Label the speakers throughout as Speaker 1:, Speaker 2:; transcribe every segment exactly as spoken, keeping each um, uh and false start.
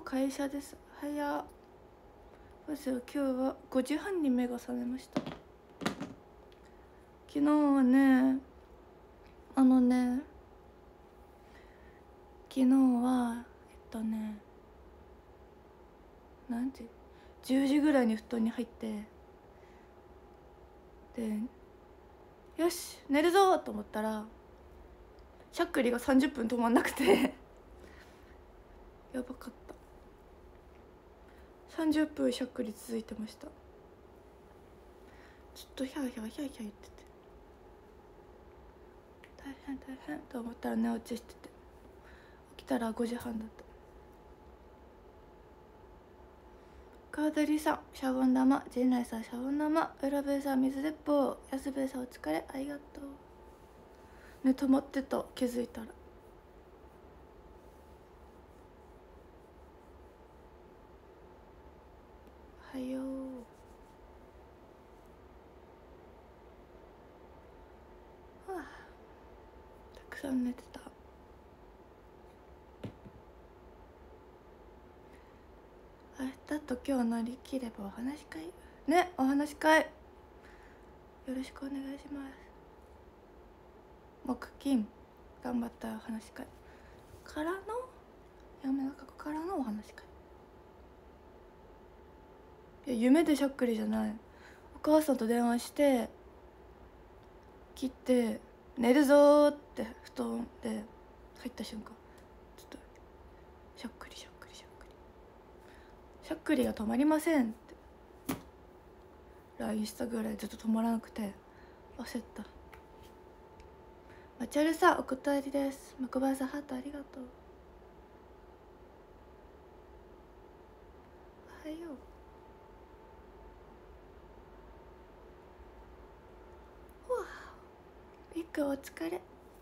Speaker 1: 会社です。早っ。どうしよう、今日はごじはんに目が覚めました。昨日はね、あのね昨日はえっとね何時じゅうじぐらいに布団に入って、でよし寝るぞと思ったらしゃっくりがさんじゅっぷん止まんなくてやばかった。さんじゅっぷんしゃっくり続いてました。ずっとヒャーヒャーヒャーヒャー言ってて、大変大変と思ったら寝落ちしてて、起きたらごじはんだった。川鳥さんシャボン玉、陣内さんシャボン玉、浦部さん水鉄砲、安部さんお疲れありがとう。ね、止まってた、気づいたら。おはよう。はあ、たくさん寝てた。明日と今日乗り切ればお話し会ね、お話し会よろしくお願いします。木金頑張ったお話し会からの山中湖からのお話し会。いや夢でしゃっくりじゃない。お母さんと電話して切って寝るぞーって布団で入った瞬間ちょっとしゃっくりしゃっくりしゃっくりしゃっくりが止まりませんって ライン したぐらいずっと止まらなくて焦った。まちゃるさんお断りです。マクバーさんハートありがとう。おはよう。ビッグお疲れ。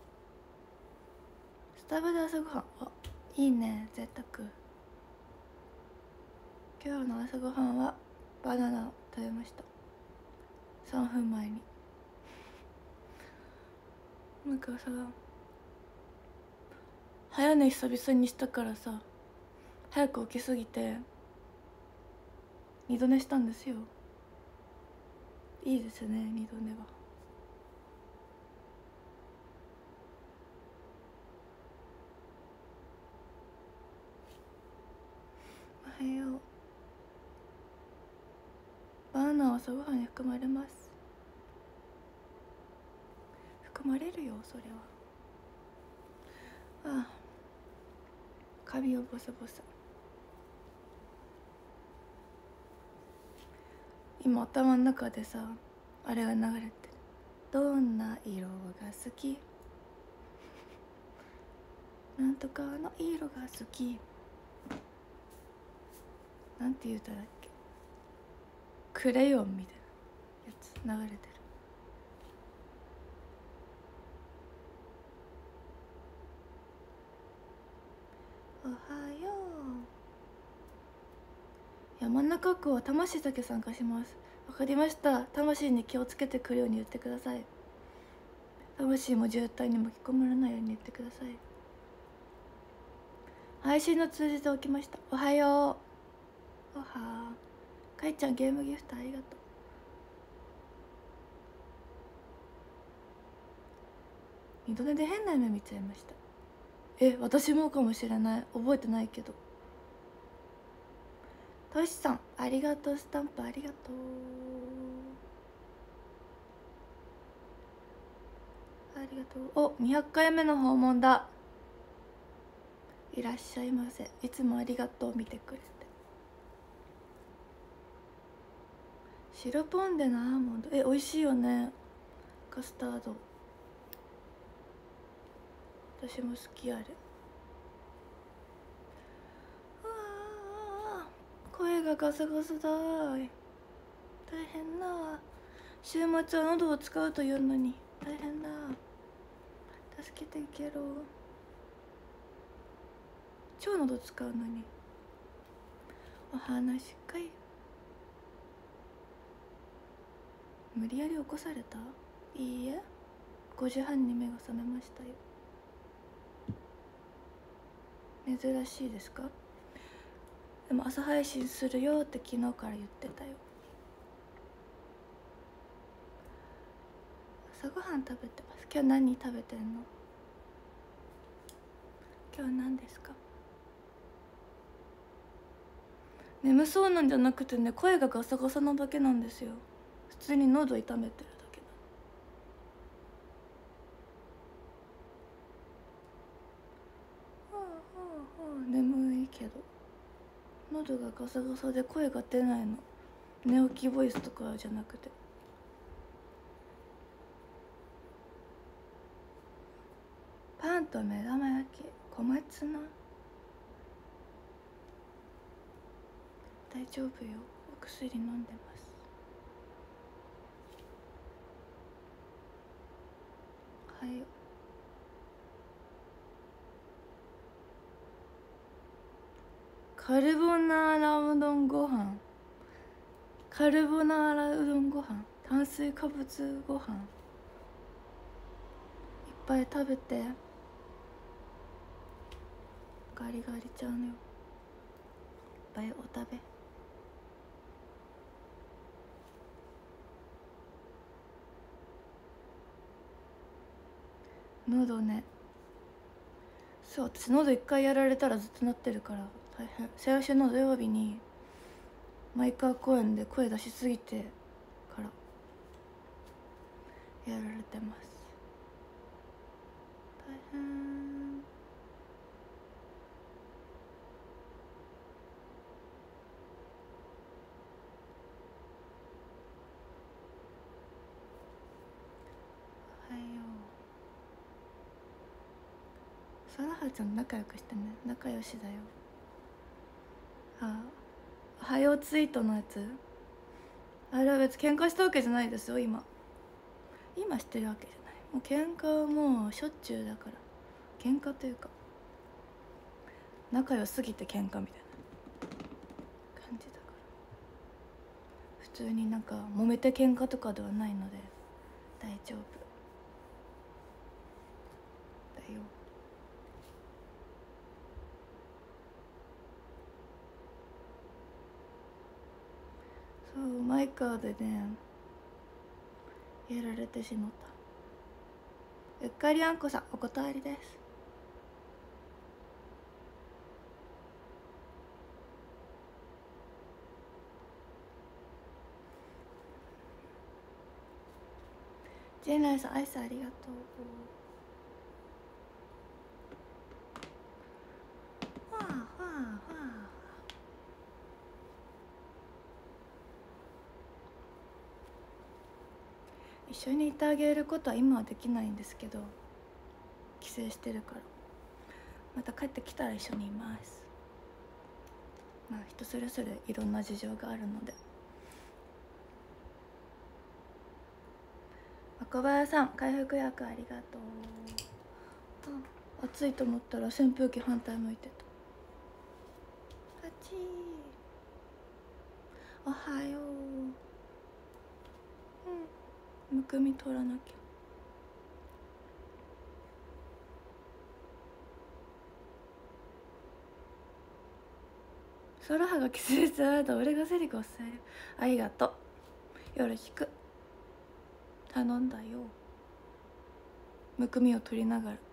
Speaker 1: スタバで朝ごはん、あ、いいね、贅沢。今日の朝ごはんはバナナを食べました。さんぷんまえに。なんかさ、早寝久々にしたからさ、早く起きすぎて二度寝したんですよ。いいですね、二度寝は。おはよう。バナナは朝ごはんに含まれます。含まれるよ、それは。ああ、髪をボサボサ。今頭の中でさ、あれが流れてる。どんな色が好き、なんとかの色が好き、なんて言うたらっけ、クレヨンみたいなやつ流れてる。おはよう。山中湖は魂だけ参加します。わかりました。魂に気をつけてくるように言ってください。魂も渋滞に巻き込まれないように言ってください。配信の通じて起きました。おはよう。おはー。かいちゃんゲームギフトありがとう。二度寝で変な夢見ちゃいました。え、私もかもしれない。覚えてないけど。としさんありがとう。スタンプありがとう。ありがとう。お、にひゃっかいめの訪問だ。いらっしゃいませ。いつもありがとう。見てくれて。白ポンデのアーモンド、え、美味しいよね。カスタード私も好き。あれ、あー声がガサガサだーい。大変な。週末は喉を使うというのに大変だ。助けていけろ。超喉使うのに。お話し会無理やり起こされた。いいえ、ごじはんに目が覚めましたよ。珍しいですか。 でも朝配信するよって昨日から言ってたよ。朝ごはん食べてます。今日何食べてんの？今日何ですか？眠そうなんじゃなくてね、声がガサガサなだけなんですよ。普通に喉痛めてるだけなの。はあはあはあ、眠いけど喉がガサガサで声が出ないの。寝起きボイスとかじゃなくて。パンと目玉焼き、小松菜。大丈夫よ、お薬飲んでます。はい。カルボナーラうどんご飯、カルボナーラうどんご飯、炭水化物ご飯いっぱい食べて。ガリガリちゃうのよ。いっぱいお食べ。喉ね、そう、私喉一回やられたらずっとなってるから大変。先週の土曜日にマイカー公園で声出しすぎてからやられてます。大変。おはよう。さらはちゃん仲良くしてね。仲良しだよ。あ、おはようツイートのやつ、あれは別に喧嘩したわけじゃないですよ。今今してるわけじゃない。もう喧嘩はもうしょっちゅうだから。喧嘩というか仲良すぎて喧嘩みたいな感じだから、普通になんか揉めて喧嘩とかではないので大丈夫だよ。そう、マイカーでねやられてしまった。うっかりあんこさんお断りです。ジェンライさんアイスありがとう。わあわあわあ。一緒にいてあげることは今はできないんですけど、帰省してるから。また帰ってきたら一緒にいます。まあ人それぞれいろんな事情があるので。若林さん回復薬ありがとう。あ、暑いと思ったら扇風機反対向いてた。あちー、おはよう。うん、むくみ取らなきゃ。空葉が季節あると俺がセリコを伝える。ありがとう、よろしく頼んだよ。むくみを取りながら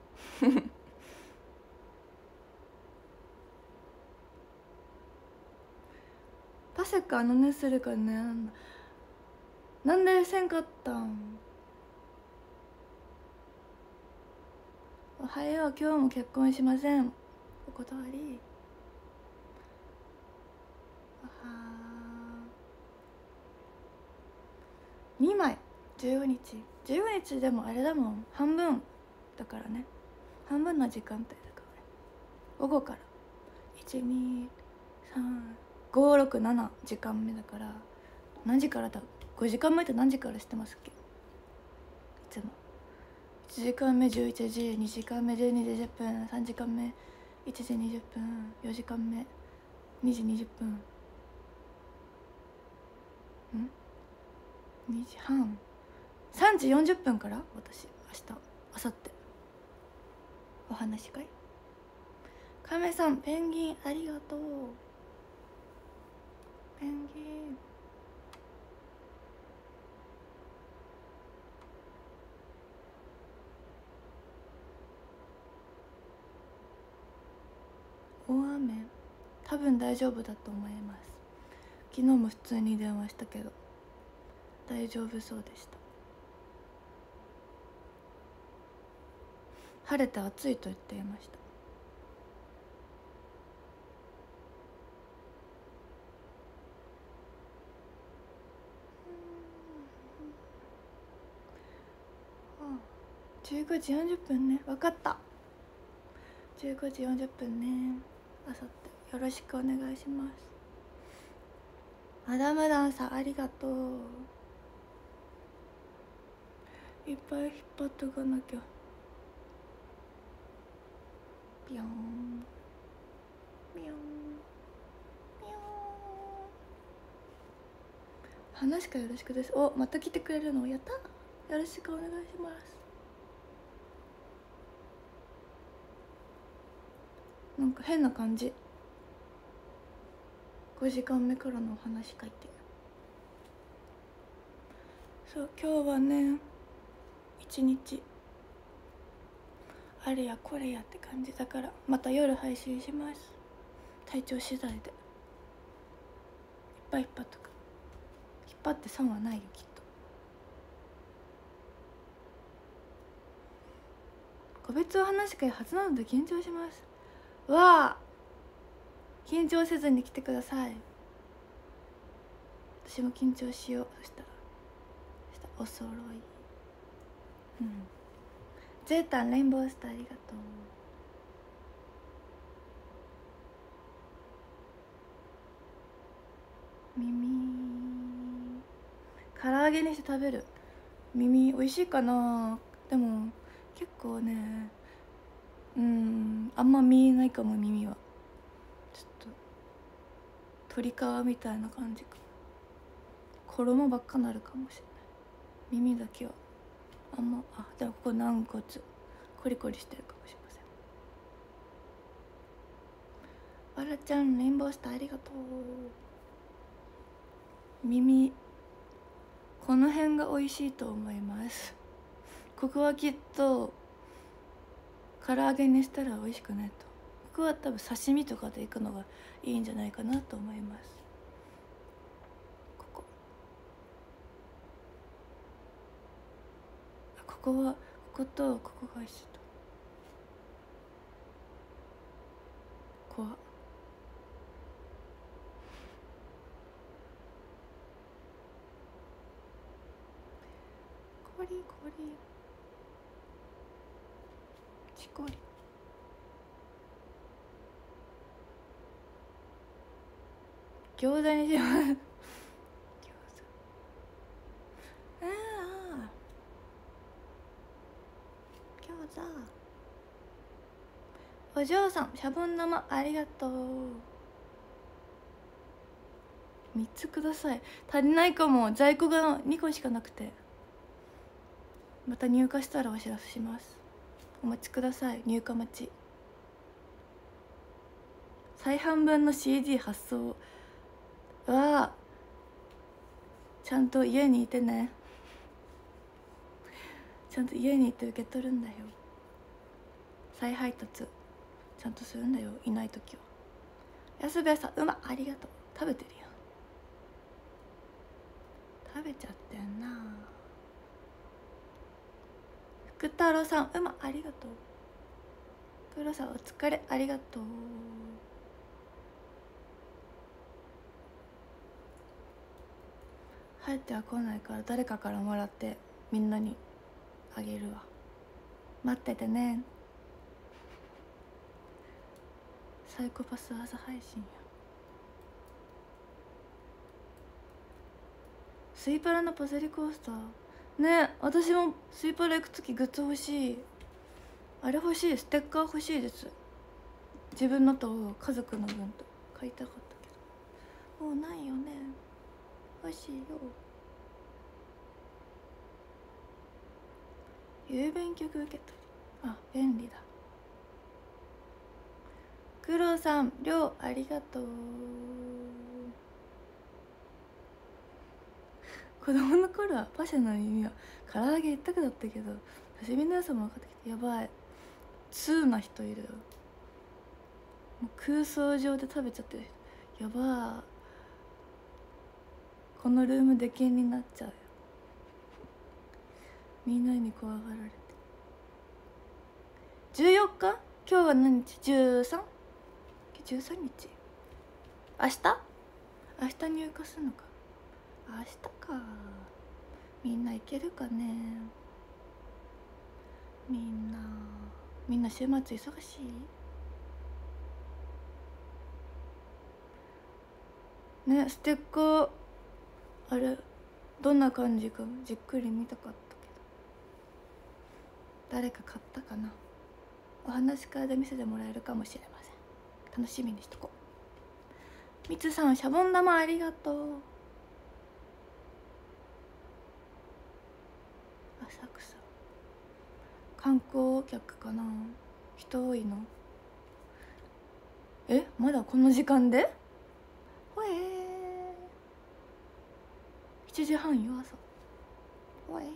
Speaker 1: パセカあのねするかね。なんでせんかったん？おはよう、今日も結婚しません。お断り。おはー、にまいじゅうごにちじゅうごにちでもあれだもん、半分だからね。半分の時間帯だからね。午後からいちにさんごろくなな時間目だから。何時からだ、ごじかんまえって何時からしてますっけ？いつもいちじかんめじゅういちじ、にじかんめじゅうにじじゅっぷん、さんじかんめいちじにじゅっぷん、よじかんめにじにじゅっぷん、んにじはん、さんじよんじゅっぷんから私明日明後日お話し会。カメさんペンギンありがとう。 ペンギン。大雨、多分大丈夫だと思います。昨日も普通に電話したけど大丈夫そうでした。晴れて暑いと言っていました。じゅうごじよんじゅっぷんね。分かった。じゅうごじよんじゅっぷんね。あさってよろしくお願いします。マダムダンさんありがとう。いっぱい引っ張っておかなきゃ。ピヨンピヨンピヨン。話かよろしくです。お、また来てくれるのやった。よろしくお願いします。なんか変な感じ。ごじかんめからのお話書いて。そう、今日はね一日あれやこれやって感じだから、また夜配信します。体調次第でいっぱい引っ張っとく。引っ張って損はないよきっと。個別お話会初なので緊張します。わあ、緊張せずに来てください。私も緊張しよう。そしたらそしたらお揃い。うん。ゼータンレインボースターありがとう。耳唐揚げにして食べる。耳美味しいかな。でも結構ね、うんあんま見えないかも。耳はちょっと鶏皮みたいな感じか。衣ばっかなるかもしれない。耳だけはあんま。あ、でもここ軟骨コリコリしてるかもしれません。わらちゃんレインボースターありがとう。耳この辺が美味しいと思います。ここはきっと唐揚げにしたら美味しくないと。ここは多分刺身とかでいくのがいいんじゃないかなと思います。ここここはこことここが一緒と。怖っ。コリコリチコリ。餃子にします。餃子。ああ餃子。お嬢さんシャボン玉ありがとう。みっつください。足りないかも。在庫がにこしかなくて。また入荷したらお知らせします。お待ちください。入荷待ち。再販分の シーディー 発送はちゃんと家にいてね。ちゃんと家にいて受け取るんだよ。再配達ちゃんとするんだよ、いない時は。安部さんうまありがとう。食べてるよ。食べちゃってんな。福太郎さんうまありがとう。黒さんお疲れありがとう。入っては来ないから誰かからもらってみんなにあげるわ。待っててね。サイコパス朝配信や。スイパラのパセリコースターね。私もスイパラ行く時グッズ欲しい。あれ欲しい。ステッカー欲しいです。自分のと家族の分と買いたかったけどもうないよね。欲しいよ。郵便局受け取り、あ便利だ。黒さんりょうありがとう。 子供の頃はパシャの耳は唐揚げ一択だったけど、刺身の良さも分かってきて、やばい通な人いるよ。もう空想上で食べちゃってる人やばー。このルーム出禁になっちゃうよ、みんなに怖がられて。じゅうよっか、今日は何日？ じゅうさん？ じゅうさんにち。明日明日入荷するのか。明日か。みんな行けるかね。みんなみんな週末忙しいね。ステッカーあれどんな感じかじっくり見たかったけど、誰か買ったかな。お話し会で見せてもらえるかもしれません。楽しみにしとこう。みつさん、シャボン玉ありがとう。浅草観光客かな。人多いの？え、まだこの時間で？ほえー、しちじはんよ朝。ほえー、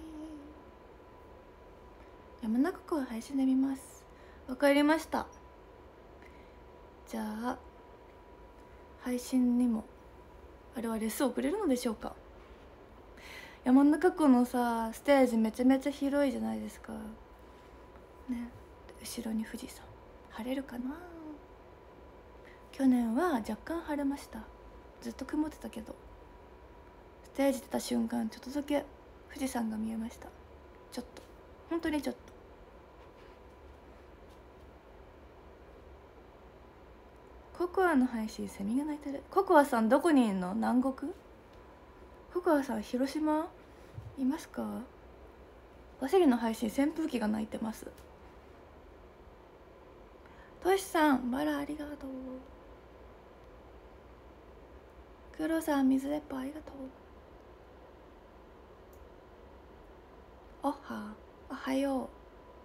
Speaker 1: 山中湖は配信で見ます。わかりました。じゃあ配信にもあれはレス送れるのでしょうか。山中湖のさステージめちゃめちゃ広いじゃないですかね。後ろに富士山、晴れるかな。去年は若干晴れました。ずっと曇ってたけど、ステージ出た瞬間ちょっとだけ富士山が見えました。ちょっと、本当にちょっと。ココアの配信セミが鳴いてる。ココアさんどこにいんの？南国？ココアさん広島いますか？ワセリの配信扇風機が鳴いてます。トシさんバラありがとう。黒さん水鉄砲ありがとう。おはおはよう。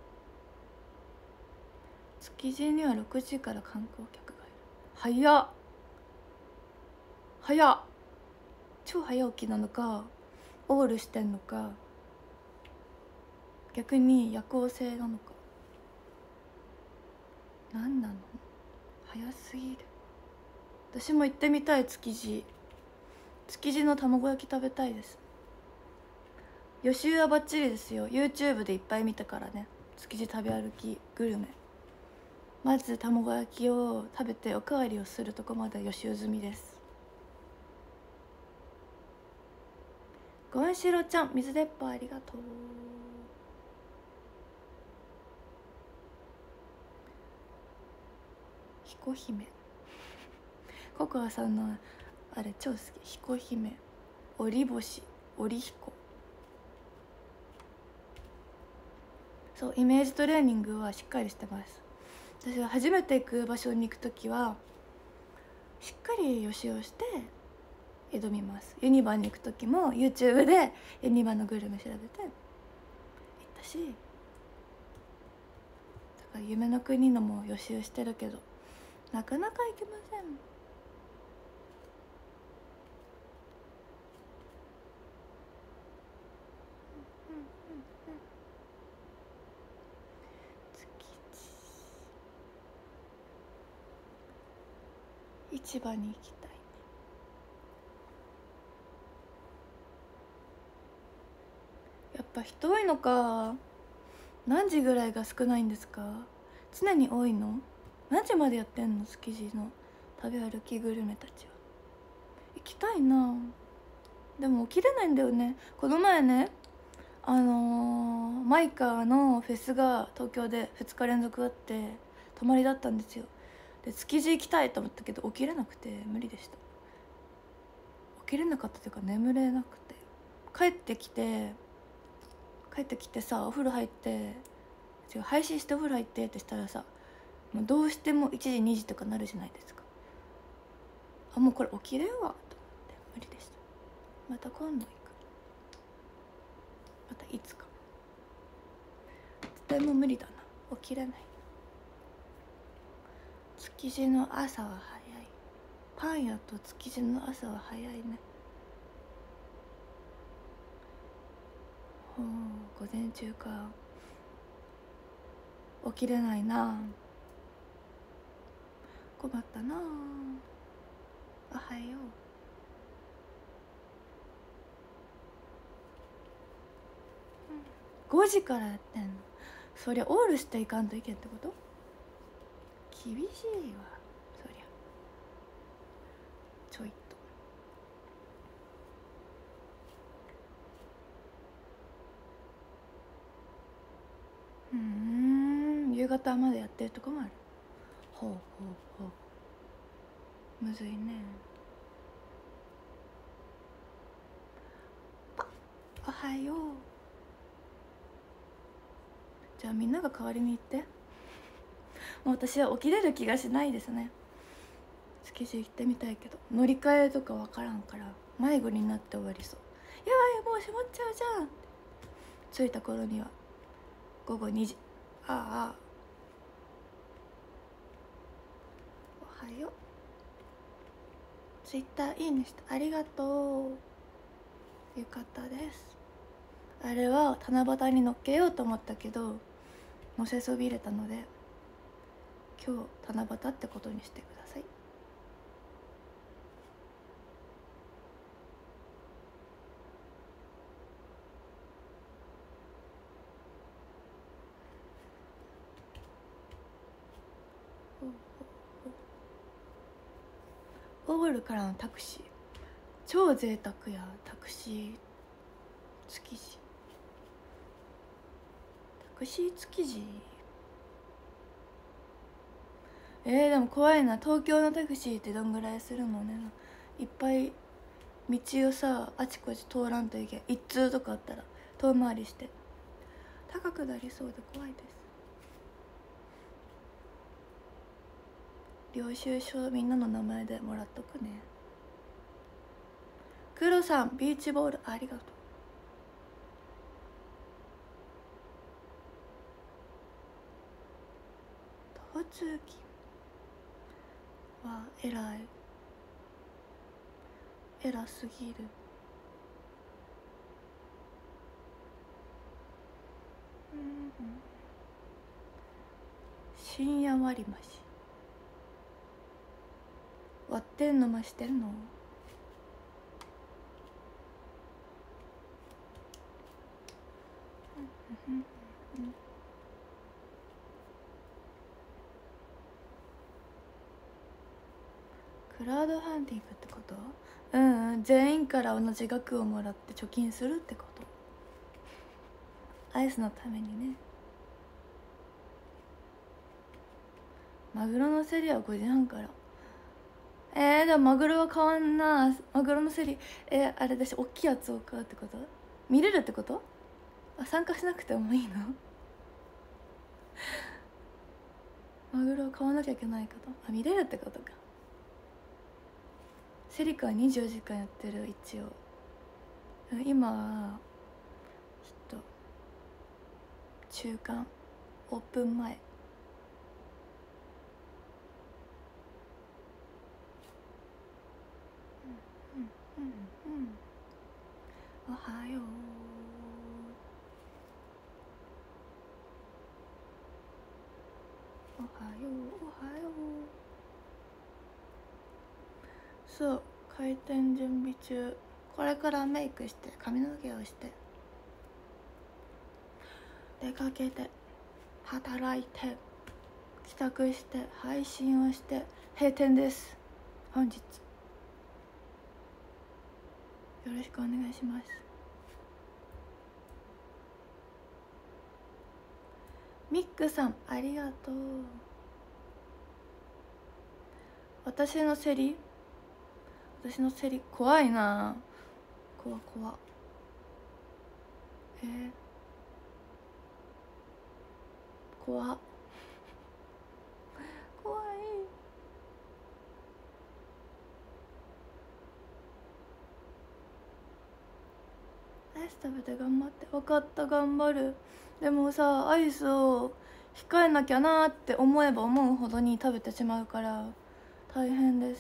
Speaker 1: 築地にはろくじから観光客がいる。早っ早っ。超早起きなのかオールしてんのか、逆に夜行性なのか、何なの？早すぎる。私も行ってみたい。築地築地の卵焼き食べたいです。予習はバッチリですよ。 YouTube でいっぱい見たからね。築地食べ歩きグルメ、まず卵焼きを食べておかわりをするとこまで予習済みです。ごんしろちゃん水鉄砲ありがとう。彦姫ココアさんのあれ超好き。彦姫、織星、織彦。そう、イメージトレーニングはしっかりしてます。私は初めて行く場所に行く時はしっかり予習をして挑みます。ユニバに行く時も YouTube でユニバのグルメ調べて行ったし、だから夢の国のも予習してるけどなかなか行けません。市場に行きたいね。やっぱ人多いのか。何時ぐらいが少ないんですか？常に多いの？何時までやってんの？築地の食べ歩きグルメたちは。行きたいな。でも起きれないんだよね。この前ね、あのー、マイカーのフェスが東京でふつか連続あって泊まりだったんですよ。で築地行きたいと思ったけど起きれなくて無理でした。起きれなかったというか眠れなくて、帰ってきて帰ってきてさお風呂入って違う配信してお風呂入ってってしたらさ、もうどうしてもいちじにじとかなるじゃないですか。あ、もうこれ起きれんわと思って無理でした。また今度行く。またいつか。絶対もう無理だな、起きれない。築地の朝は早い。パン屋と築地の朝は早いね。 ほう、午前中か。起きれないな。困ったな。おはよう。ごじからやってんの。そりゃオールしていかんといけんってこと。厳しいわそりゃ。ちょいとうーん、夕方までやってるとこもある。ほうほうほう、むずいね。パッ、おはよう。じゃあみんなが代わりに言って。もう私は起きれる気がしないですね。築地行ってみたいけど乗り換えとかわからんから迷子になって終わりそう。やばい、もう閉まっちゃうじゃん。着いた頃にはごごにじ。ああ、おはよう。ツイッターいいねしてありがとう。よかったです。あれは七夕に乗っけようと思ったけど乗せそびれたので今日七夕ってことにしてください。オールからのタクシー超贅沢や。タクシー築地、タクシー築地。えー、でも怖いな。東京のタクシーってどんぐらいするのね。いっぱい道をさあちこち通らんといけん。一通とかあったら遠回りして高くなりそうで怖いです。領収書みんなの名前でもらっとくね。黒さんビーチボールありがとう。交通機は偉い、偉すぎる。うんうん、深夜割増割ってんの増してるの。クラウドファンディングってこと。うん、うん、全員から同じ額をもらって貯金するってこと。アイスのためにね。マグロの競りはごじはんから。えー、でもマグロは変わんな。マグロの競り、えー、あれだし大きいやつを買うってこと。見れるってこと。あ、参加しなくてもいいの。マグロを買わなきゃいけないかと。あ、見れるってことか。セリカはにじゅうよじかんやってる一応。今はちょっと中間オープン前。うんうんうん、おはよう。おはようおはよう。そう、開店準備中。これからメイクして髪の毛をして出かけて働いて帰宅して配信をして閉店です。本日よろしくお願いします。ミックさんありがとう。私の競り私の競り怖いな。怖怖。えー、怖怖い。アイス食べて頑張って。分かった、頑張る。でもさアイスを控えなきゃなって思えば思うほどに食べてしまうから大変です。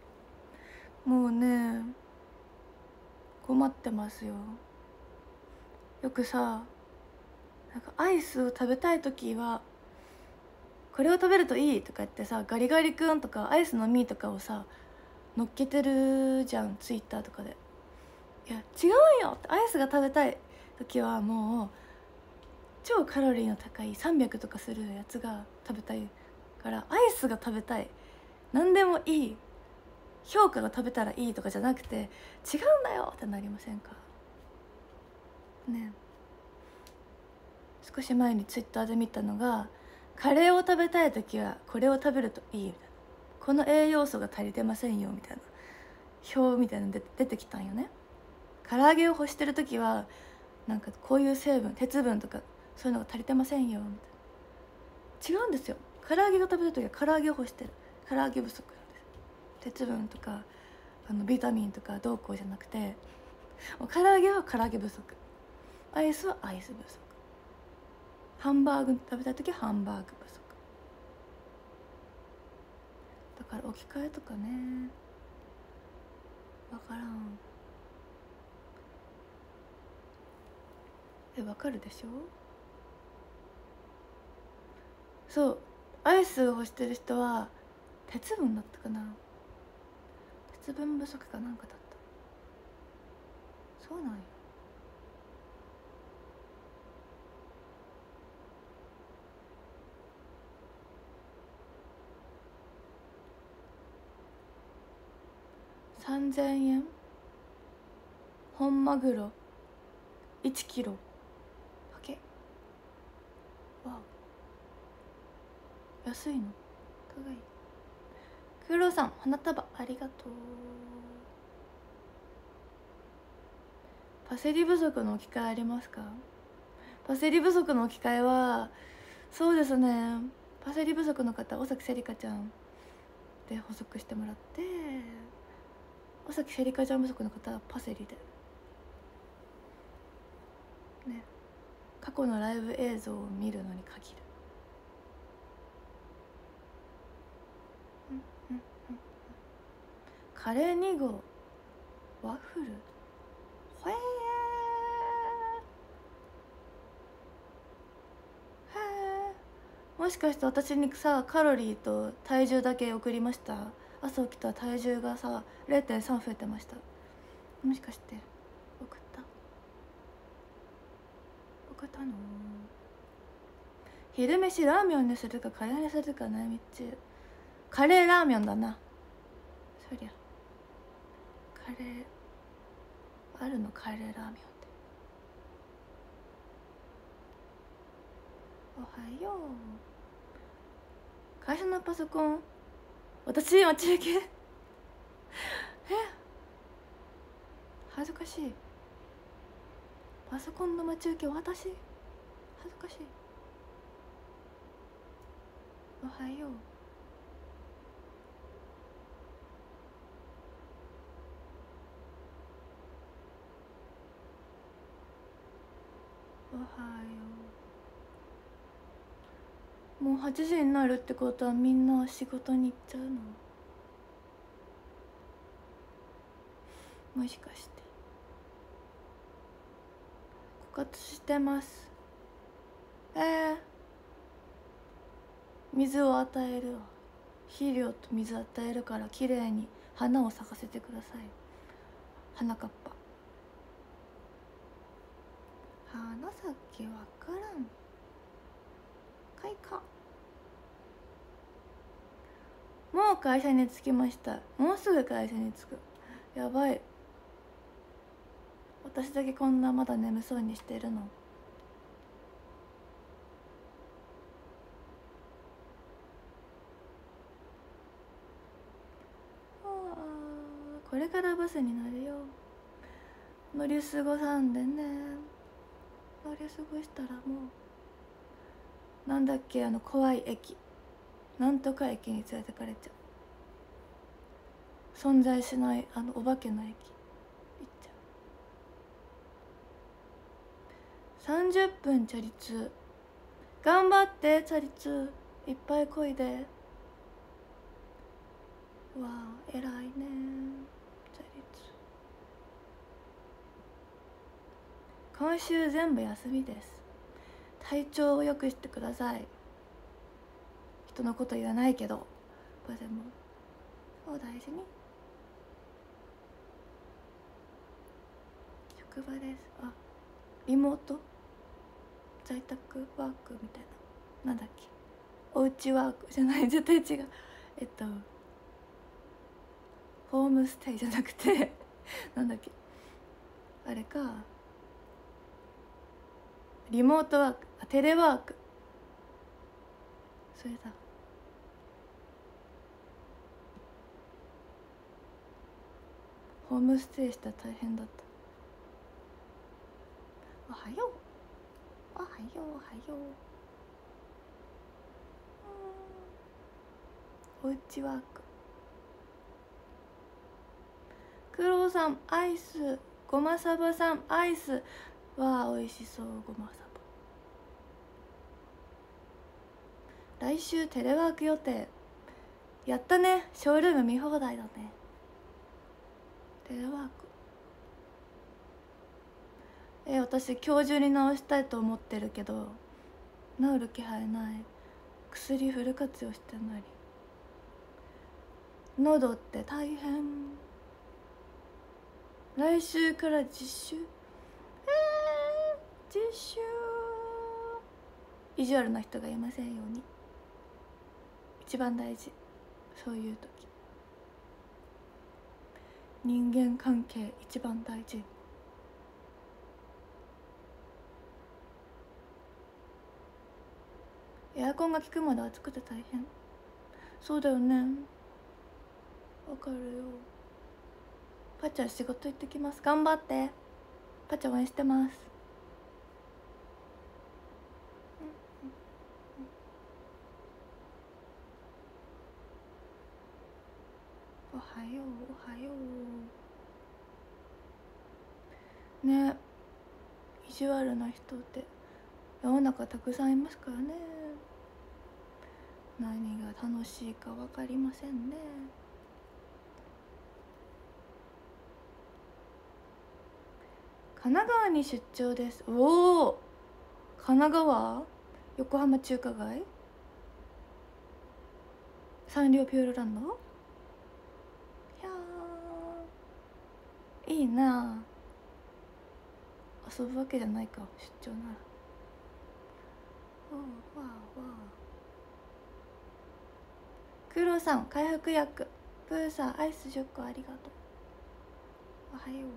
Speaker 1: もうね困ってますよ。 よくさ、なんかアイスを食べたい時はこれを食べるといいとか言ってさ、ガリガリ君とかアイスの実とかをさ乗っけてるじゃん、ツイッターとかで。いや違うよって、アイスが食べたい時はもう超カロリーの高いさんびゃくとかするやつが食べたいから、アイスが食べたい、何でもいい、評価が食べたらいいとかじゃなくて、違うんだよってなりませんかね。少し前にツイッターで見たのが、カレーを食べたい時はこれを食べるといいみたいな、この栄養素が足りてませんよみたいな表みたいなので出てきたんよね。唐揚げを欲してる時はなんかこういう成分、鉄分とかそういうのが足りてませんよみたいな。違うんですよ、唐揚げが食べた時は唐揚げを欲してる、唐揚げ不足なんです。鉄分とかあのビタミンとかどうこうじゃなくて、もう唐揚げは唐揚げ不足、アイスはアイス不足、ハンバーグ食べたい時はハンバーグ不足だから、置き換えとかね、分からん。え、分かるでしょ。そう、アイスを欲してる人は鉄分だったかな、鉄分不足かなんかだった。そうなんよ。さんぜんえん、本マグロいちキロ、はけわお、安いのかわいい。クロさん、花束ありがとう。パセリ不足の置き換えありますか。パセリ不足の置き換えはそうですね、パセリ不足の方、尾崎せりかちゃんで補足してもらって、尾崎せりかちゃん不足の方はパセリでね、過去のライブ映像を見るのに限る。うんうんうん、カレーに号ワッフル、ほえー、へー、もしかして私にさカロリーと体重だけ送りました。朝起きたら体重がさ れいてんさん 増えてました。もしかして送った送ったの。昼飯ラーメンにするかカレーにするか悩み中。カレーラーメンだな、そりゃ。カレーあるの、カレーラーメンって。おはよう。会社のパソコン、私待ち受けえ、恥ずかしい。パソコンの待ち受け、私恥ずかしい。おはよう。おはよう。もうはちじになるってことはみんな仕事に行っちゃうの。もしかして枯渇してます。えー、水を与えるわ。肥料と水与えるからきれいに花を咲かせてください。花かっぱ、花咲わからん開花。もう会社に着きました。もうすぐ会社に着く。やばい、私だけこんなまだ眠そうにしてるの。あ、これからバスに乗るよ。乗り過ごさんでね。乗り過ごしたらもうなんだっけ、あの怖い駅、なんとか駅に連れてかれちゃう。存在しないあのお化けの駅行っちゃう。さんじゅっぷんチャリ通、頑張ってチャリ通、いっぱいこいで。わあ偉いね、チャリ通。 今週全部休みです。体調を良くしてください。人のこと言わないけどでもお大事に。職場です。あ、リモート在宅ワークみたいな、なんだっけ、おうちワークじゃない、絶対違う。えっとホームステイじゃなくてなんだっけ、あれか、リモートワーク、あ、テレワーク、それだ。ホームステイしたら大変だった。おはようおはようおはよう。おうちワーク。クロウさんアイス、ごまサバさんアイスは美味しそう。ごまサバ来週テレワーク予定。やったね、ショールーム見放題だね。テレワーク、え私今日中に治したいと思ってるけど治る気配ない。薬フル活用してない。喉って大変。来週から実習、えー、実習、意地悪な人がいませんように。一番大事、そういう時人間関係一番大事。エアコンが効くまで暑くて大変。そうだよね、わかるよ。パチャ仕事行ってきます。頑張って。パチャ応援してます。おはようおはようね。意地悪な人って世の中たくさんいますからね。何が楽しいか分かりませんね。神奈川に出張です。おお、神奈川、横浜中華街、サンリオピューロランド。いやーいいなあ。遊ぶわけじゃないか、出張なら。わあわあわあ。クロさん回復薬。プーさんアイスじゅっこありがとう。おはよう。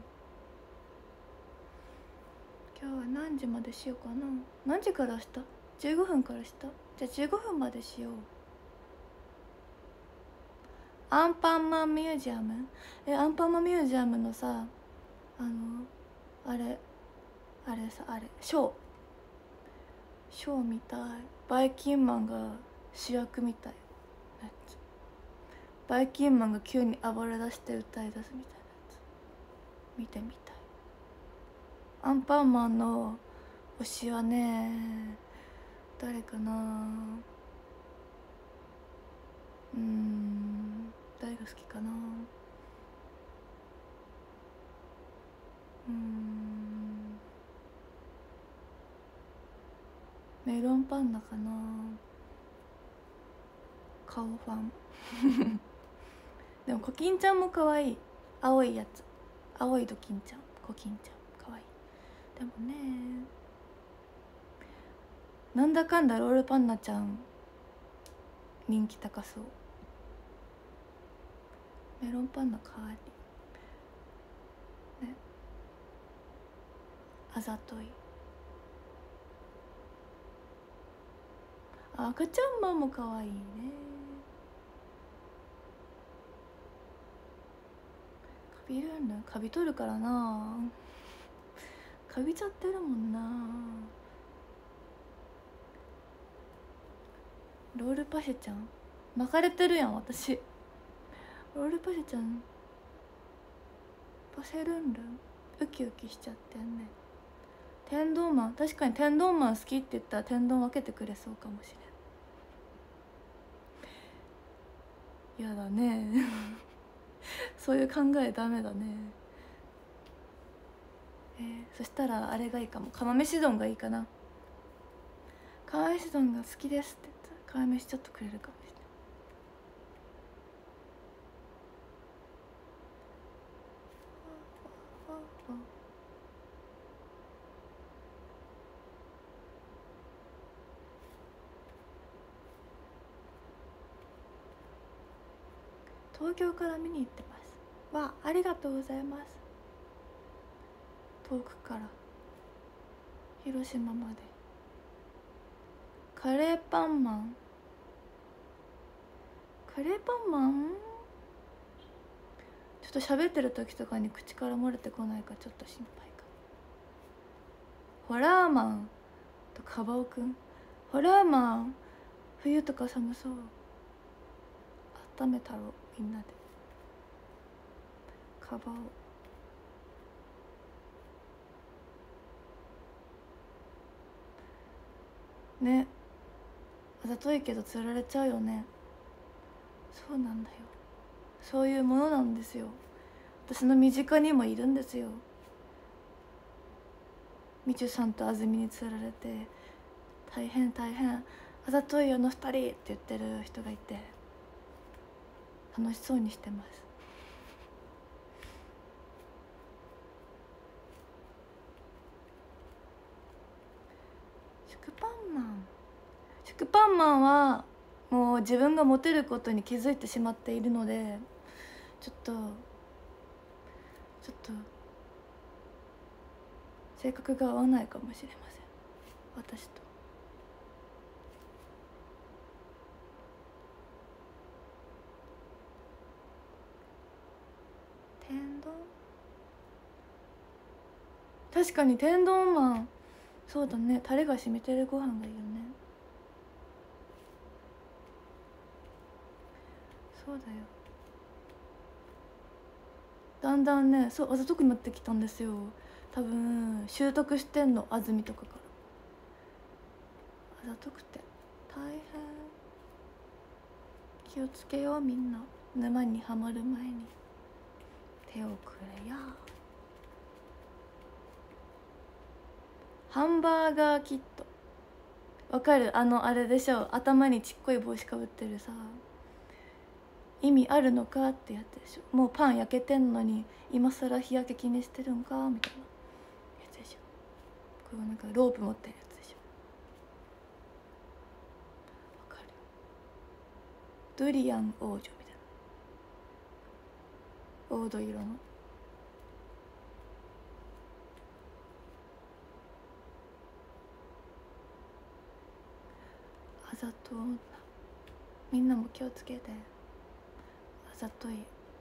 Speaker 1: 今日は何時までしようかな。何時からした？ じゅうご 分からした。じゃあじゅうごふんまでしよう。アンパンマンミュージアム、えアンパンマンミュージアムのさ、あのあれあれさ、あれショーショーみたい。バイキンマンが主役みたいなやつ。バイキンマンが急に暴れ出して歌い出すみたいなやつ見てみたい。アンパンマンの推しはね、誰かな。うーん誰が好きかな。うーんメロンパンナかな。顔ファンでもコキンちゃんも可愛い。青いやつ、青いドキンちゃん、コキンちゃん可愛い。でもね、なんだかんだロールパンナちゃん人気高そう。メロンパンナ可愛いね。あざとい。赤ちゃんマンも可愛いね。カビるんだ、カビ取るからな。カビちゃってるもんな。ロールパシェちゃん巻かれてるやん私。ロールパシェちゃんパセルンルンウキウキしちゃってんね。天丼マン、確かに天丼マン好きって言ったら天丼分けてくれそうかもしれん。やだねそういう考えダメだね。えー、そしたらあれがいいかも、釜飯丼がいいかな。釜飯丼が好きですって言ったら釜飯ちょっとくれるかもしれない。東京から見に行ってますわ、ありがとうございます。遠くから広島まで。カレーパンマン、カレーパンマンちょっと喋ってる時とかに口から漏れてこないかちょっと心配か。ホラーマンとカバオくん、ホラーマン冬とか寒そう、温めたろみんなで。カバオね、あざといけど釣られちゃうよね。そうなんだよ、そういうものなんですよ。私の身近にもいるんですよ。みちゅさんとあずみに釣られて大変大変あざといよのふたりって言ってる人がいて楽しそうにしてます。食パンマン、食パンマンはもう自分がモテることに気づいてしまっているので、ちょっとちょっと性格が合わないかもしれません、私と。天丼、確かに天丼マン、そうだね、タレが染みてるご飯がいいよね。そうだよ、だんだんね、そうあざとくなってきたんですよ。多分習得してんの、あずみとかからあざとくて大変。気をつけようみんな、沼にはまる前に手をくれや。ハンバーガーキットわかる？あのあれでしょ、頭にちっこい帽子かぶってるさ、意味あるのかってやつでしょ。もうパン焼けてんのに今更日焼け気にしてるんかみたいなやつでしょ。こうなんかロープ持ってるやつでしょ。わかる？ドリアン王女みたいな、黄土色の。あざと女、みんなも気をつけて。あざとい、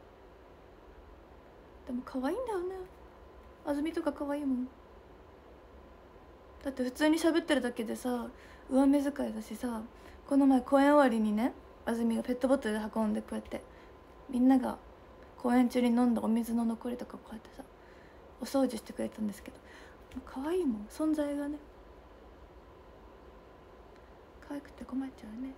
Speaker 1: でも可愛いんだよね、あずみとか可愛いもん。だって普通に喋ってるだけでさ上目遣いだしさ、この前公演終わりにね、あずみがペットボトルで運んでこうやってみんなが公演中に飲んだお水の残りとかこうやってさお掃除してくれたんですけど、可愛いもん、存在がね可愛くて困っちゃうね。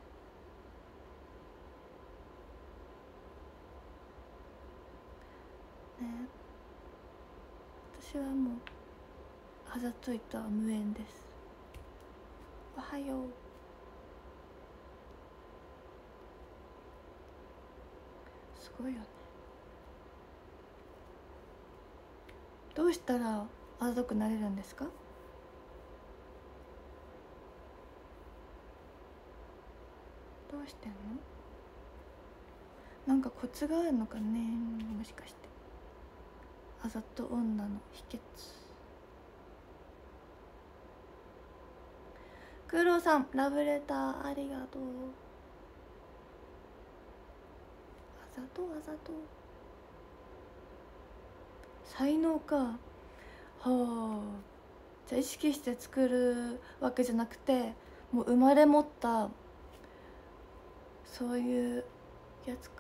Speaker 1: ね、私はもうあざといとは無縁です。おはよう。すごいよね。どうしたらあざとくなれるんですか？どうしてんの？なんかコツがあるのかね、もしかして。あざと女の秘訣。クロさんラブレターありがとう。あざとあざと才能か。はあ、じゃあ意識して作るわけじゃなくてもう生まれ持ったそういうやつか。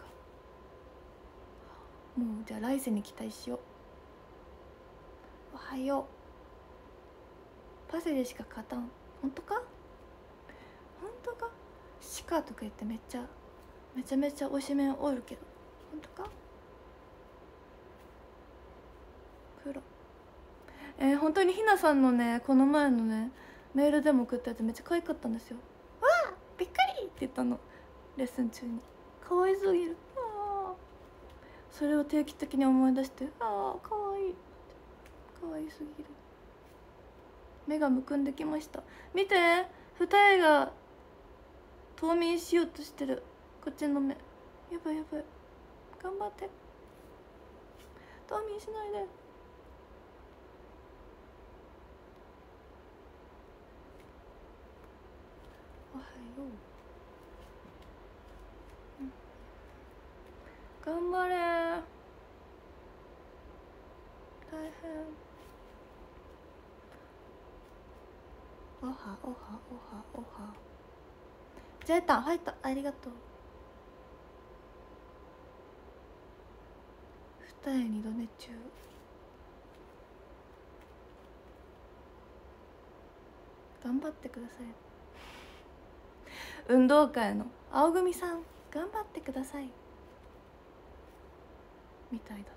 Speaker 1: もうじゃあ来世に期待しよう。おはよう。パセリしか勝たん。本当か？本当か？鹿とか言ってめっちゃめちゃめちゃ推しメンおるけど本当か？黒えー、本当にひなさんのねこの前のねメールでも送ったやつめっちゃ可愛かったんですよ。わあびっくりって言ったの、レッスン中に。可愛すぎる。あそれを定期的に思い出して、ああ可愛い可愛すぎる。目がむくんできました。見て、二重が冬眠しようとしてる。こっちの目やばいやばい、頑張って、冬眠しないで。おはよう、うん、頑張れ、大変。おはおはおはおは。ジェータン入った、ありがとう。二重二度寝中。頑張ってください。運動会の青組さん頑張ってくださいみたいだった。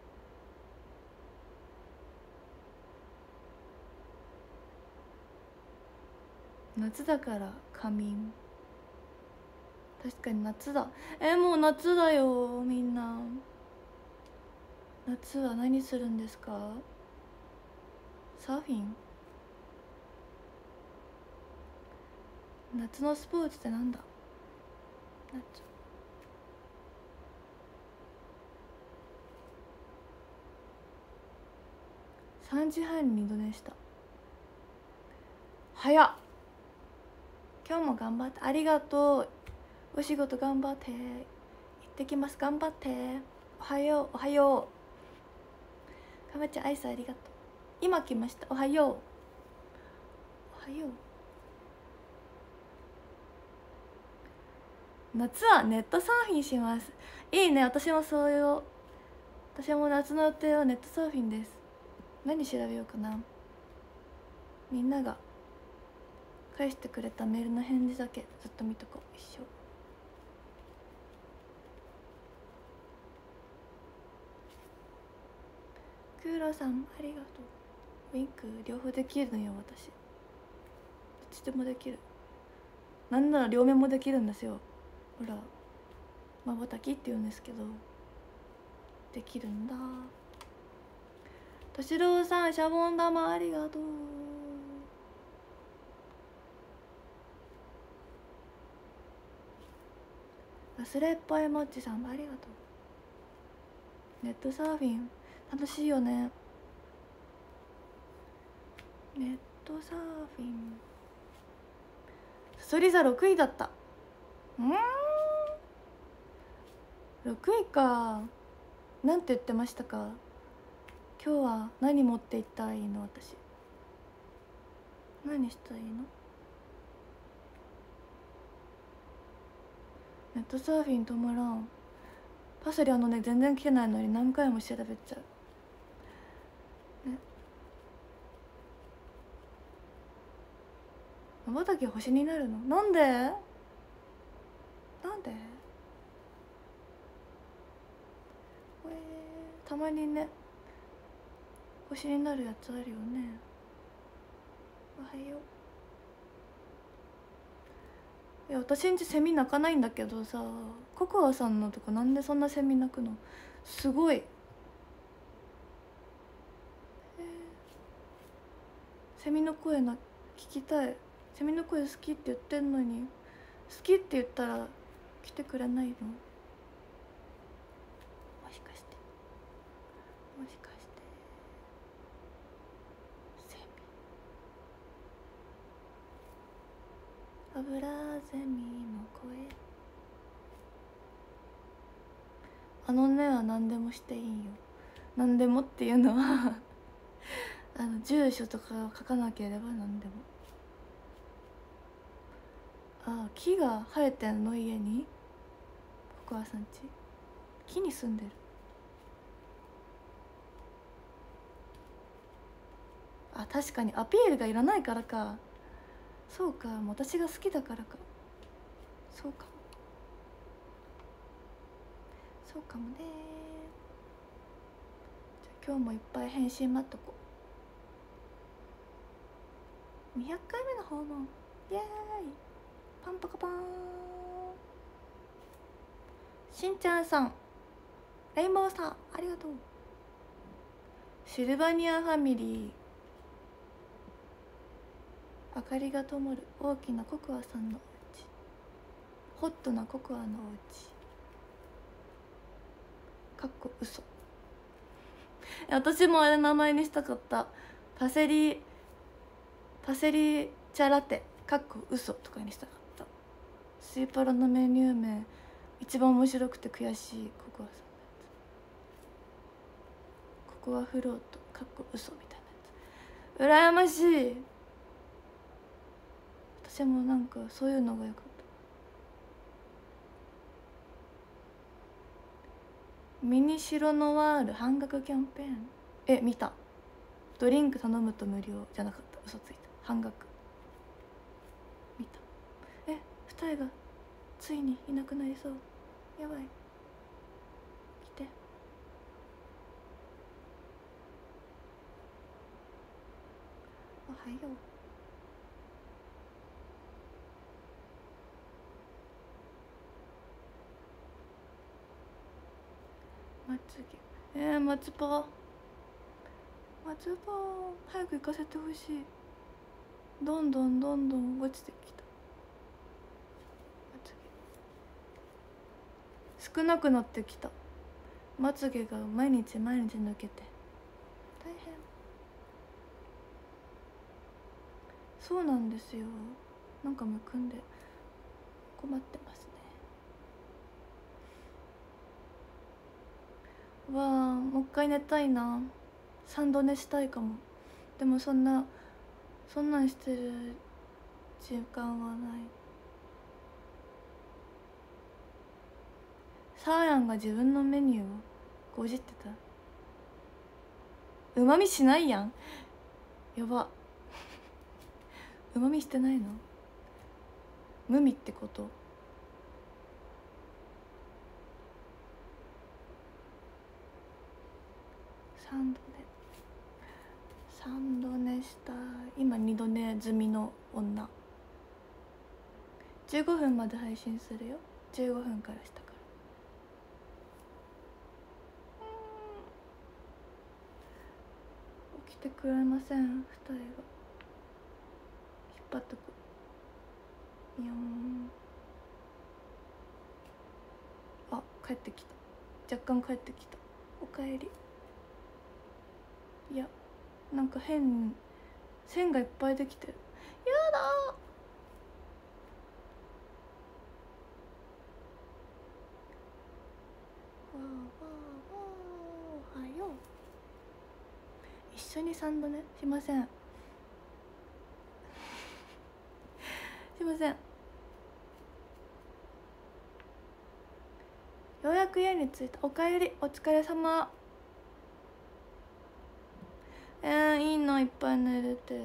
Speaker 1: 夏だから仮眠。確かに夏だ。えもう夏だよ。みんな夏は何するんですか？サーフィン。夏のスポーツってなんだ？夏。さんじはんに二度寝した。早っ。今日も頑張って、ありがとう。お仕事頑張って、行ってきます。頑張って。おはようおはよう。かばちゃんアイスありがとう。今来ました。おはようおはよう。夏はネットサーフィンします。いいね、私もそういう。私も夏の予定はネットサーフィンです。何調べようかな。みんなが返してくれたメールの返事だけずっと見とこう。一生。クーラーさんありがとう。ウィンク両方できるのよ私。どっちでもできる。なんなら両面もできるんですよ。ほらまばたきって言うんですけど、できるんだ。としろうさんシャボン玉ありがとう。忘れっぽいもっちさんありがとう。ネットサーフィン楽しいよね。ネットサーフィン。サソリ座ろくいだった。うんろくいか。なんて言ってましたか？今日は何持っていったらいいの？私何したらいいの？ネットサーフィン止まらん。パセリあのね全然切れないのに何回も調べちゃうね。まばたき星になるの？なんで？なんで？えー、たまにね星になるやつあるよね。おはよう。いや私んちセミ鳴かないんだけどさ、ココアさんのとこなんでそんなセミ鳴くの？すごい。えー、セミの声な聞きたい。セミの声好きって言ってんのに、好きって言ったら来てくれないの？もしかしてもしかしてセミ。アブラゼミの声。あのねは何でもしていいよ。何でもっていうのはあの住所とかを書かなければ何でも。ああ木が生えてんの家に。ココアさんち木に住んでる。あ確かにアピールがいらないからか。そうか、もう私が好きだからか。そうかもそうかもね。じゃあ今日もいっぱい返信待っとこう。 にひゃっかいめの訪問イエーイパンパカパーン。しんちゃんさんレインボースターありがとう。シルバニアファミリー明かりが灯る大きなココアさんのお家ホットなココアのお家かっこ嘘私もあれ名前にしたかった。パセリパセリチャラテかっこ嘘とかにしたかった。スイパラのメニュー名一番面白くて悔しいココアさんのやつココアフロートかっこ嘘みたいなやつ羨ましい。私もなんかそういうのがよかった。ミニシロノワール半額キャンペーンえ見た。ドリンク頼むと無料じゃなかった嘘ついた半額見た。え二重がついにいなくなりそうやばい来て。おはようまつげえー、松パ松パ早く行かせてほしい。どんどんどんどん落ちてきた。まつげ少なくなってきた。まつげが毎日毎日抜けて大変。そうなんですよ。なんかむくんで困ってますね。わあもう一回寝たいな。三度寝したいかも。でもそんなそんなんしてる時間はない。サーヤンが自分のメニューをごじってた。うまみしないやんやばうまみしてないの無味ってこと。三度寝三度寝した今二度寝済みの女。じゅうごふんまで配信するよ。じゅうごふんからしたから。起きてくれません二人が。引っ張っとくよん。あ帰ってきた。若干帰ってきた。おかえり。いやなんか変線がいっぱいできてる。やだー。わーわーわーおはよう。一緒に三度寝しませんしません。ようやく家に着いた。おかえりお疲れ様。えー、いいのいっぱい寝れて。わ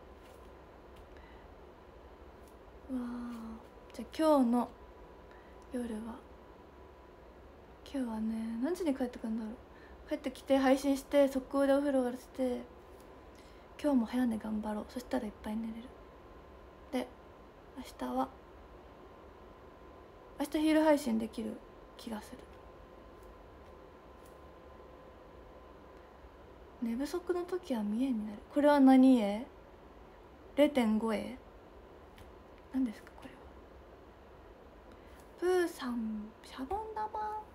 Speaker 1: あじゃあ今日の夜は今日はね何時に帰ってくるんだろう。帰ってきて配信して速攻でお風呂終わらせて今日も早寝頑張ろう。そしたらいっぱい寝れる。で明日は明日昼配信できる気がする。寝不足の時は見えになる。これは何絵 ?れいてんご 絵何ですかこれは。プーさんシャボン玉。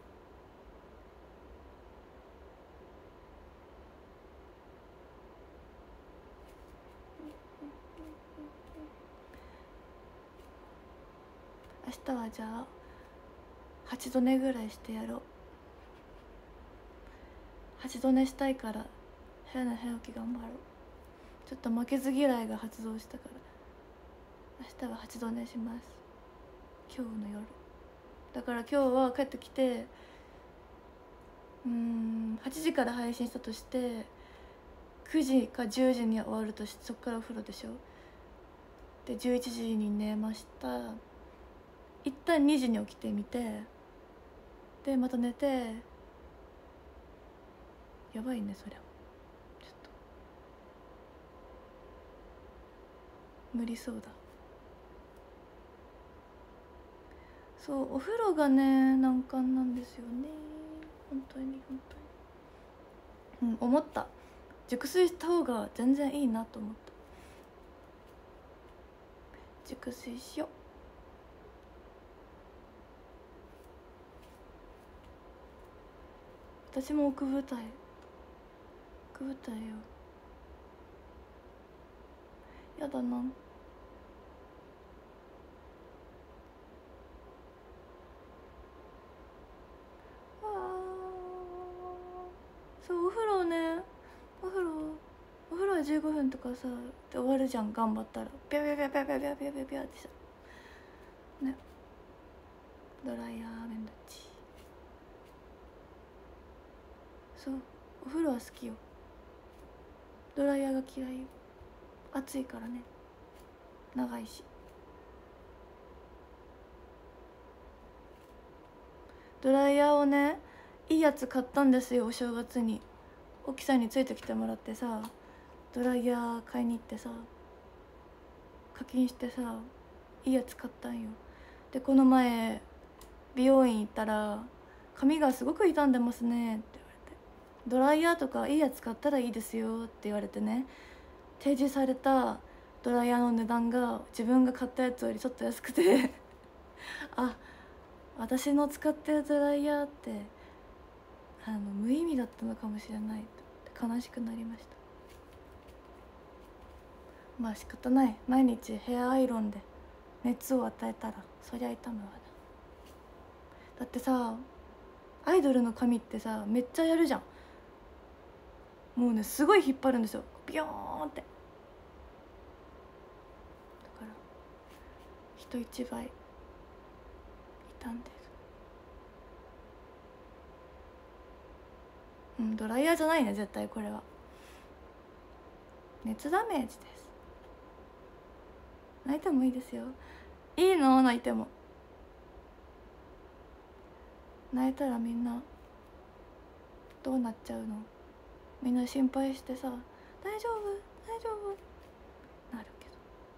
Speaker 1: 明日はじゃあはちど寝ぐらいしてやろう。はちど寝したいから早寝早起き頑張ろう。ちょっと負けず嫌いが発動したから明日ははちど寝します。今日の夜だから今日は帰ってきてうーんはちじから配信したとしてくじかじゅうじに終わるとしてそっからお風呂でしょ。でじゅういちじに寝ました。一旦にじに起きてみてでまた寝て。やばいねそりゃ。ちょっ無理そうだ。そうお風呂がね難関なんですよね本当に本当に。うん思った。熟睡した方が全然いいなと思った。熟睡しよう。私も奥舞台奥舞台よ。やだな。あそうお風呂ねお風呂お風呂はじゅうごふんとかさで終わるじゃん頑張ったらピャピャピャピャピャピャピャピャピャってさね。ドライヤーめんどっち。そうお風呂は好きよ。ドライヤーが嫌いよ。暑いからね長いし。ドライヤーをねいいやつ買ったんですよお正月に。沖さんについてきてもらってさドライヤー買いに行ってさ課金してさいいやつ買ったんよ。でこの前美容院行ったら「髪がすごく傷んでますね」って言われて「ドライヤーとかいいやつ買ったらいいですよ」って言われてね提示されたドライヤーの値段が自分が買ったやつよりちょっと安くてあ私の使ってるドライヤーってあの無意味だったのかもしれないと悲しくなりました。まあ仕方ない。毎日ヘアアイロンで熱を与えたらそりゃ痛むわな。だってさアイドルの髪ってさめっちゃやるじゃん。もうねすごい引っ張るんですよビヨーンって。だから人一倍傷んでる。うんドライヤーじゃないね絶対これは。熱ダメージです。泣いてもいいですよ。いいの泣いても。泣いたらみんなどうなっちゃうの。みんな心配してさ「大丈夫大丈夫」なるけど。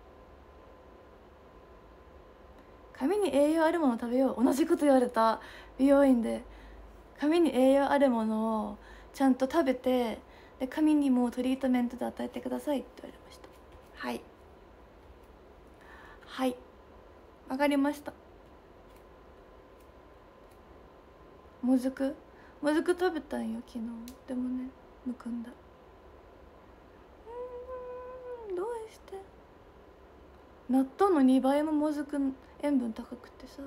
Speaker 1: 髪に栄養あるもの食べよう。同じこと言われた美容院で。髪に栄養あるものをちゃんと食べてで髪にもトリートメントで与えてくださいって言われました。はいはいわかりました。もずくもずく食べたんよ昨日。でもねむくんだ。うんどうして納豆のにばいももずく塩分高くてさ。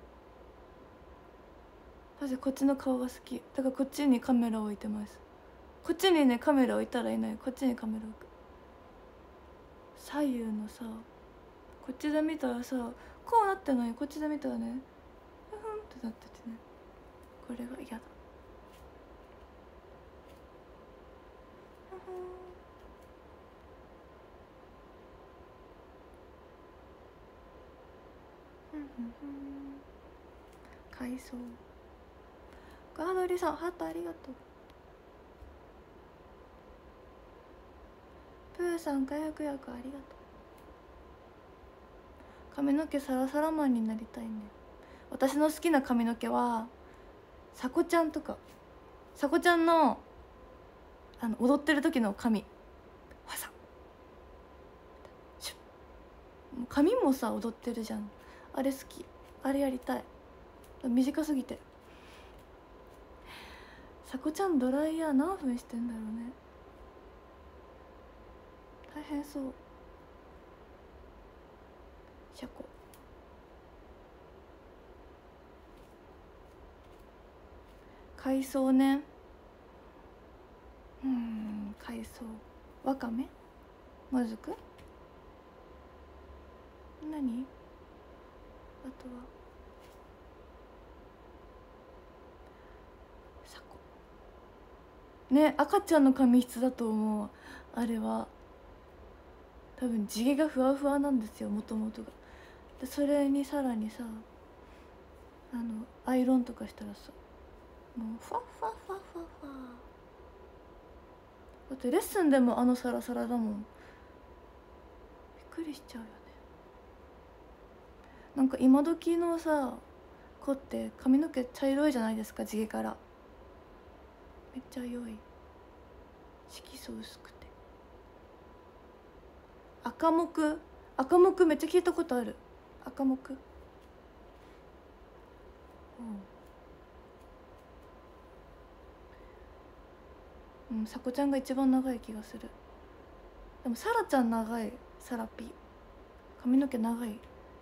Speaker 1: マジこっちの顔が好きだからこっちにカメラ置いてます。こっちにねカメラ置いたらいないこっちにカメラ置く。左右のさこっちで見たらさこうなってない。こっちで見たらねふふんってなっててねこれが嫌だ。海藻ガードリさんハートありがとう。プーさん火薬薬ありがとう。髪の毛サラサラマンになりたいね。私の好きな髪の毛はさこちゃんとかさこちゃんのあの踊ってる時の髪わさシュッ髪もさ踊ってるじゃん。あれ好き。あれやりたい。短すぎて。さこちゃんドライヤー何分してんだろうね。大変そう。シャコ海藻ね。うん海藻わかめもずく何あとはさこね。赤ちゃんの髪質だと思う。あれは多分地毛がふわふわなんですよもともとが。でそれにさらにさあのアイロンとかしたらさもうファッファッファッファッファだってレッスンでもあのサラサラだもん。びっくりりしちゃうよね。なんか今時のさ子って髪の毛茶色いじゃないですか、地毛から。めっちゃ良い、色素薄くて。赤木、赤木めっちゃ聞いたことある。赤木、うん、さこちゃんが一番長い気がする。でもさらちゃん長い。さらぴ髪の毛長い。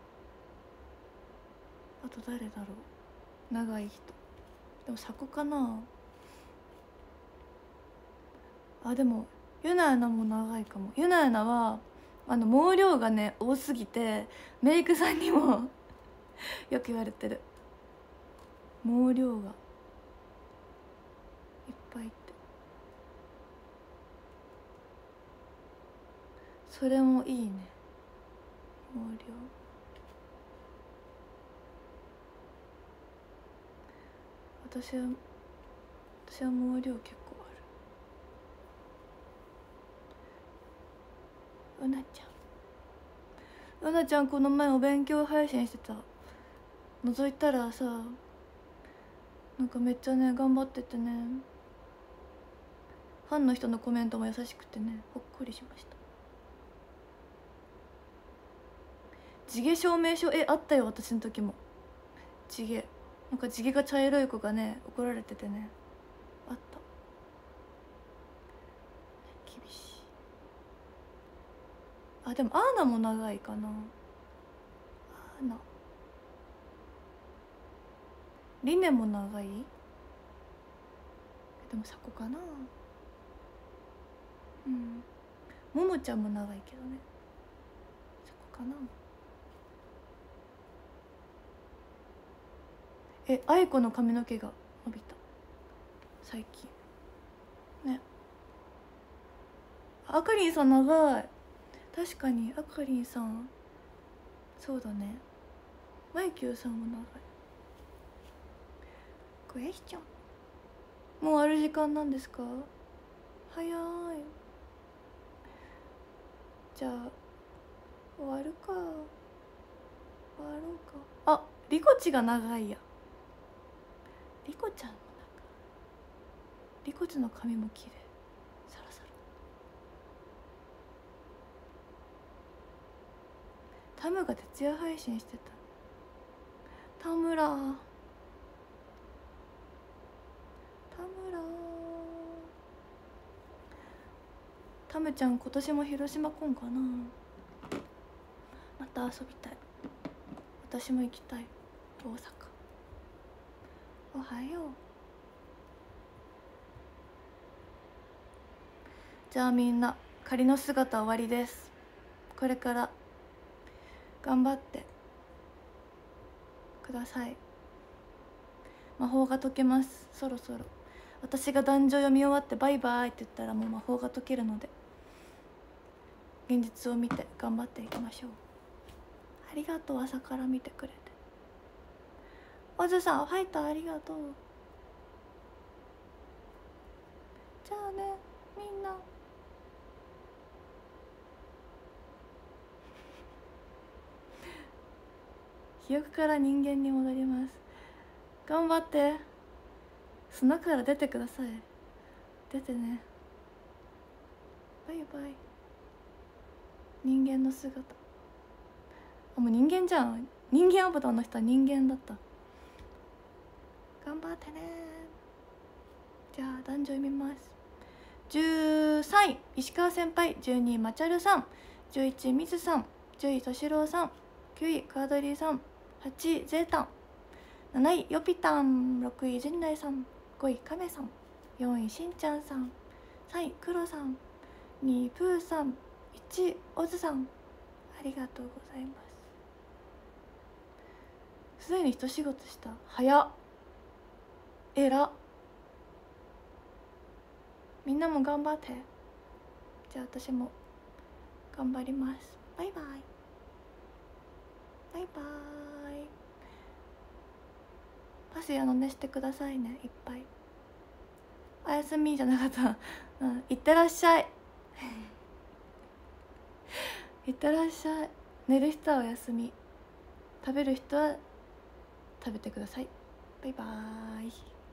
Speaker 1: あと誰だろう長い人。でもさこかなあ。でもゆなやなも長いかも。ゆなやなはあの毛量がね多すぎてメイクさんにもよく言われてる。毛量がいっぱいって。それもいいね、毛量。私は私は毛量結構ある。うなちゃんうなちゃんこの前お勉強配信してた。覗いたらさ、なんかめっちゃね頑張っててね、ファンの人のコメントも優しくてね、ほっこりしました。地毛証明書、えあったよ私の時も。地毛なんか地毛が茶色い子がね怒られててね、あった。厳しい。あでもアーナも長いかな。アーナリネも長い。でもそこかな。うんももちゃんも長いけどね、そこかな。え愛子の髪の毛が伸びた最近ね。あかりんさん長い。確かにあかりんさんそうだね。マイキューさんも長い。クエスチョン、もう終わる時間なんですか。早い。じゃあ終わるか。終わろうか。あリコチが長いや。リコちゃんも長い。リコチの髪も綺麗、サラサラ。タムが徹夜配信してた。田村田村タムちゃん今年も広島来んかな。また遊びたい。私も行きたい大阪。おはよう。じゃあみんな仮の姿終わりです。これから頑張ってください。魔法が解けます。そろそろ私が壇上読み終わってバイバイって言ったらもう魔法が解けるので、現実を見て頑張っていきましょう。ありがとう、朝から見てくれて。おずさんファイターありがとう。じゃあねみんな。記憶から人間に戻ります。頑張って。砂から出てください。出てね。バイバイ。人間の姿。あもう人間じゃん。人間アバターの人は人間だった。頑張ってね。じゃあ男女読みます。じゅうさんい石川先輩、じゅうにいまちゃるさん、じゅういちいみずさん、じゅういとしろうさん、きゅういカードリーさん、はちいゼータン、なないよぴたん、ろくいじんだいさん、ごいかめさん、よんいしんちゃんさん、さんいくろさん、にいプーさん、いちいおずさん、ありがとうございます。すでに一仕事した。早っ。えら。みんなも頑張って。じゃあ私も頑張ります。バイバイバイバイ。パスヤのねしてくださいね、いっぱい。おやすみじゃなかった。うん、いってらっしゃいいってらっしゃい。寝る人はお休み、食べる人は食べてください。バイバーイ。